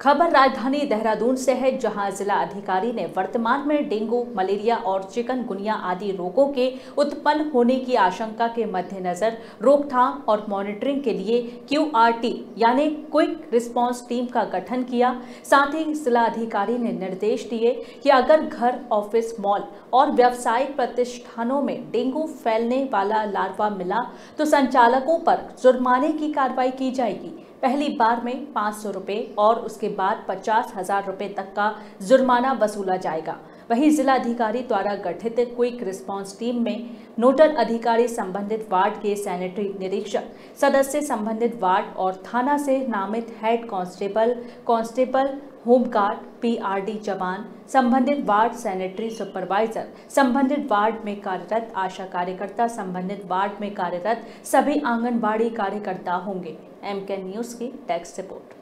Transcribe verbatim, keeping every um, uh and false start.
खबर राजधानी देहरादून से है, जहां जिला अधिकारी ने वर्तमान में डेंगू, मलेरिया और चिकनगुनिया आदि रोगों के उत्पन्न होने की आशंका के मद्देनजर रोकथाम और मॉनिटरिंग के लिए क्यू आर टी यानी क्विक रिस्पांस टीम का गठन किया। साथ ही जिला अधिकारी ने निर्देश दिए कि अगर घर, ऑफिस, मॉल और व्यावसायिक प्रतिष्ठानों में डेंगू फैलने वाला लार्वा मिला तो संचालकों पर जुर्माने की कार्रवाई की जाएगी। पहली बार में पाँच सौ रुपये और उसके बाद पचास हजार रुपये तक का जुर्माना वसूला जाएगा। वहीं जिला अधिकारी द्वारा गठित क्विक रिस्पांस टीम में नोडल अधिकारी, संबंधित वार्ड के सैनिटरी निरीक्षक, सदस्य, संबंधित वार्ड और थाना से नामित head constable, constable, home guard, P R D जवान, संबंधित वार्ड सैनिटरी सुपरवाइजर, संबंधित वार्ड में कार्यरत आशा कार्यकर्ता, संबंधित वार्ड में कार्यरत सभी आंगनबाड़ी कार्यकर्ता होंगे। एम के न्यूज़ की डेस्क रिपोर्ट।